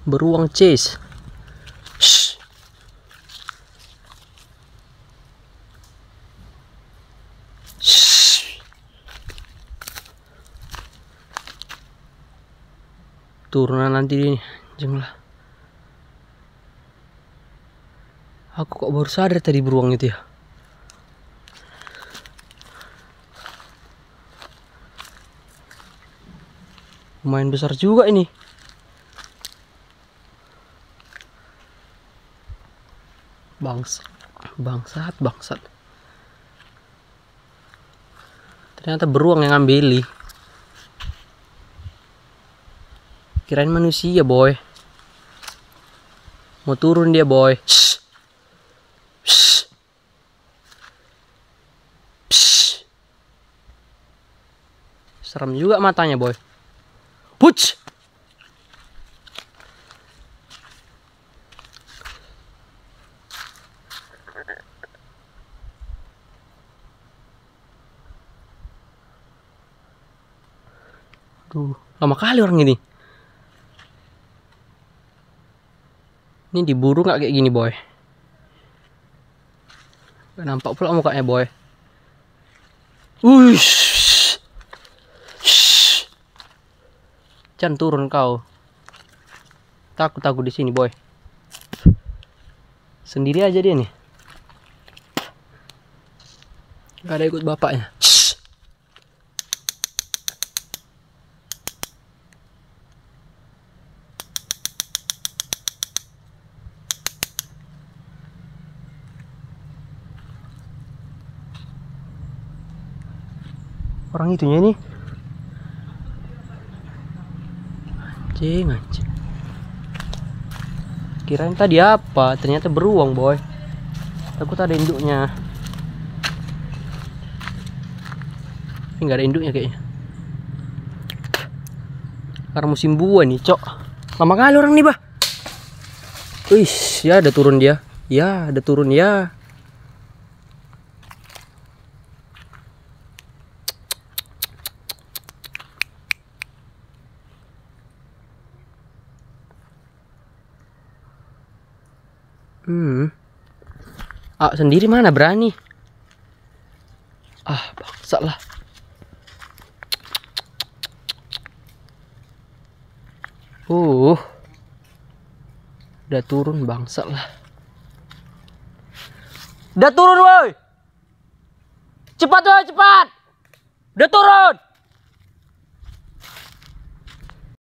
Beruang chase. Shh. Shh. Turunan nanti ini, jangan lah. Aku kok baru sadar tadi beruang itu ya. Lumayan besar juga ini. Bangsat. Ternyata beruang yang ngambil. Kirain manusia, boy. Mau turun dia, boy. Shh. Shh. Shh. Serem juga matanya, boy. Puch. Aduh, lama kali orang ini. Ini diburu nggak kayak gini, boy? Gak nampak pula mukanya, boy. Uish. Jangan turun kau. Takut di sini, boy. Sendiri aja dia nih. Gak ada ikut bapaknya. Shh. Orang itunya nih. Anjing. Kirain tadi apa? Ternyata beruang, boy. Takut ada induknya. Ini nggak ada induknya kayaknya. Karena musim buah nih, cok. Lama kali orang nih, bah. Wih, ya ada turun dia. Ya, ada turun ya. Sendiri mana berani? Bangsat lah. Udah turun, bangsat lah. Udah turun, woi. Cepat, woi, cepat. Udah turun.